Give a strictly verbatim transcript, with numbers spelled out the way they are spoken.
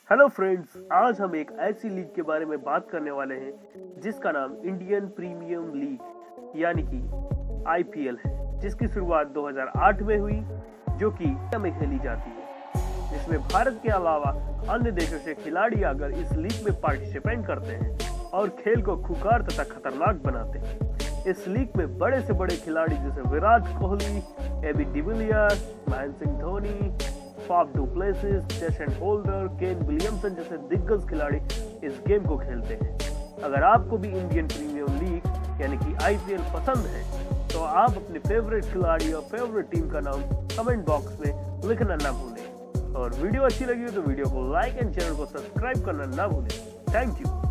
Hello friends, आज हम एक ऐसी लीग के बारे में बात करने वाले हैं जिसका नाम इंडियन प्रीमियम लीग यानी कि आई पी एल है, जिसकी शुरुआत दो हज़ार आठ में हुई, जो कि इंडिया में खेली जाती है, जिसमें भारत के अलावा अन्य देशों से खिलाड़ी आकर इस लीग में पार्टिसिपेट करते हैं और खेल को खुकार तथा खतरनाक बनाते हैं। इस लीग में बड़े से बड़े खिलाड़ी जैसे Virat Kohli, AB de Villiers, Mahendra Singh Dhoni, Faf du Plessis, Jason Holder, Kane Williamson जैसे दिग्गज खिलाड़ी इस गेम को खेलते हैं। अगर आपको भी इंडियन प्रीमियम लीग यानी कि आई पी एल पसंद है तो आप अपने फेवरेट खिलाड़ी और फेवरेट टीम का नाम कमेंट बॉक्स में लिखना ना भूलें। और वीडियो अच्छी लगी हो तो वीडियो को लाइक एंड चैनल को सब्सक्राइब करना ना भूलें। Thank you.